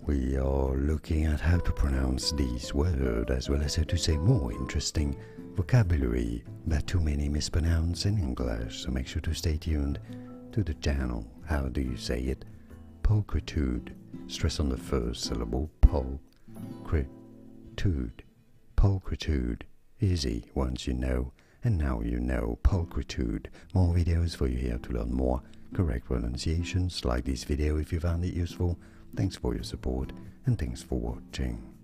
we are looking at how to pronounce these words as well as how to say more interesting vocabulary that too many mispronounce in English, so make sure to stay tuned to the channel. How do you say it? Pulchritude. Stress on the first syllable. Pulchritude. Pulchritude. Easy once you know, and now you know pulchritude. More videos for you here to learn more correct pronunciations. Like this video if you found it useful. Thanks for your support, and thanks for watching.